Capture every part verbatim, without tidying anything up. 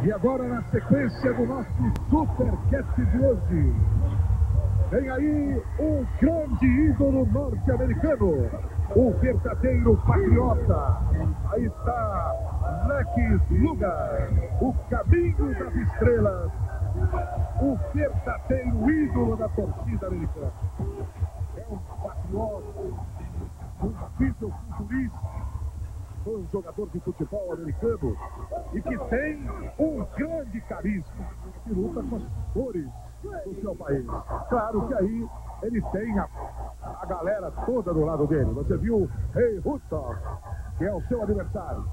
E agora, na sequência do nosso Supercat de hoje, vem aí um grande ídolo norte-americano, o verdadeiro patriota. Aí está Lex Luger, o caminho das estrelas, o verdadeiro ídolo da torcida americana. É um patriota, um fisiculturista, um jogador de futebol americano e que tem um grande carisma, que luta com as cores do seu país. Claro que aí ele tem a, a galera toda do lado dele. Você viu o Rei Hudson, que é o seu adversário.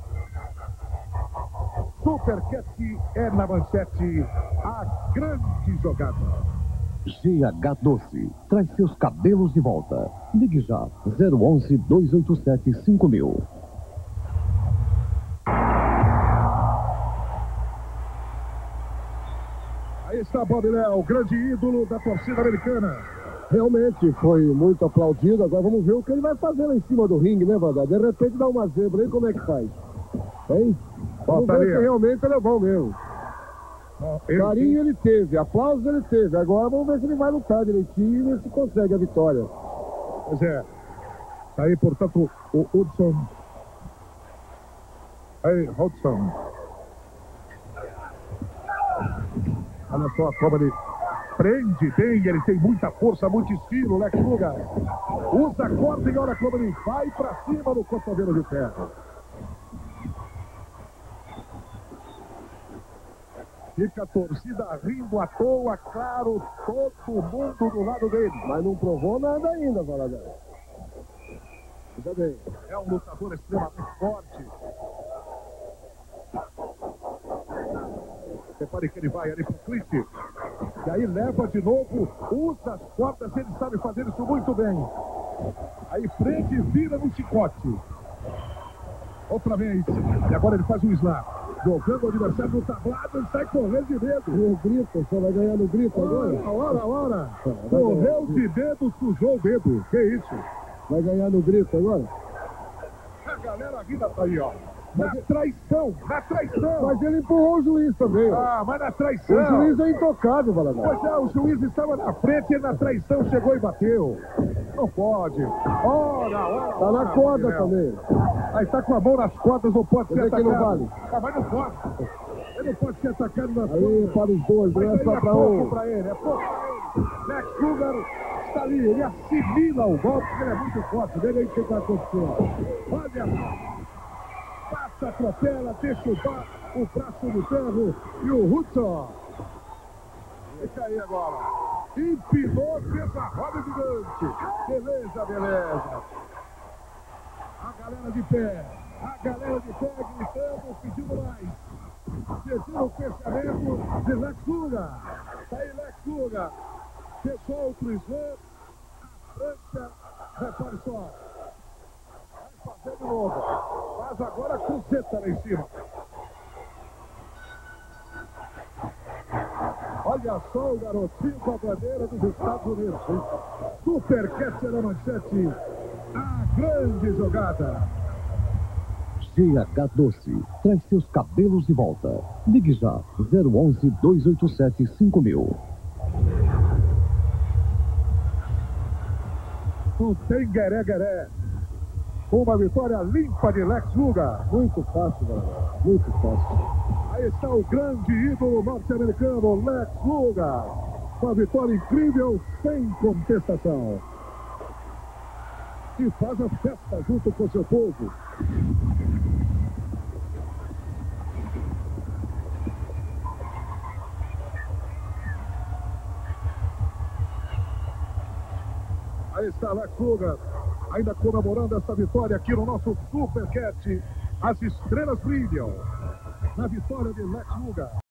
Supercat é na manchete a grande jogada. G H Doce, traz seus cabelos de volta. Ligue já, zero onze, dois oito sete, cinco mil. Aí está Bob Léo, o grande ídolo da torcida americana. Realmente foi muito aplaudido. Agora vamos ver o que ele vai fazer lá em cima do ringue, né, Vandal? De repente dá uma zebra aí, como é que faz? Hein? Vamos ver se realmente ele é bom mesmo. Ele... Carinho ele teve, aplausos ele teve. Agora vamos ver se ele vai lutar direitinho e ver se consegue a vitória. Pois é. Tá aí, portanto, o Hudson. Aí, Hudson. Olha só como ele prende bem, ele tem muita força, muito estilo, Lex Luger. Usa a corda e olha como ele vai pra cima do cotovelo de ferro. Fica a torcida rindo à toa, claro, todo mundo do lado dele. Mas não provou nada ainda, Valadão. Veja bem. É um lutador extremamente forte. Repare que ele vai ali pro clipe. E aí leva de novo, usa as cordas, ele sabe fazer isso muito bem. Aí prende e vira no chicote. Outra vez. E agora ele faz um slam. Jogando o adversário no tablado, ele sai correndo de dedo. No grito, você vai ganhar no grito agora? Ora, ora, ora. Correu de dedo, sujou o dedo. Que isso? Vai ganhar no grito agora? A galera ainda tá aí, ó. Na traição, na traição. Mas ele empurrou o juiz também, ó. Ah, mas na traição. O juiz é intocável, Valadão. Pois é, o juiz estava na frente e na traição chegou e bateu. Não pode. Ora, ora, Tá na corda Léo. também. Aí tá com a mão nas cordas, não pode ser atacado. Que não vale. Ah, mas não pode. Ele não pode ser atacado nas cordas. Aí, para os dois, não é só pra um. É pouco pra ele, é pouco pra ele. Lex Luger está ali, ele assimila o golpe, porque ele é muito forte. Veja aí o que tá acontecendo. Olha só. Passa, atropela, deixa o, ba... o braço no ferro e o Hudson. Fica aí agora. Empinou, fez a roda gigante. Beleza, beleza. A galera de pé. A galera de pé gritando, pedindo mais. Pedindo o fechamento de Lex Luger. Tá aí Lex Luger. Fechou outro slam. A França, repare só. Fazer de novo. Faz agora a cruceta lá em cima. Olha só o garotinho com a bandeira dos Estados Unidos. Supercat na manchete. A grande jogada. G H Doce, traz seus cabelos de volta. Ligue já, zero onze, dois oito sete, cinco mil. Não tem gueré-gueré. Uma vitória limpa de Lex Luger. Muito fácil, galera. Muito fácil. Aí está o grande ídolo norte-americano, Lex Luger. Uma vitória incrível, sem contestação. E faz a festa junto com seu povo. Aí está Lex Luger. Ainda comemorando essa vitória aqui no nosso Supercat. As estrelas brilham na vitória de Lex Luger.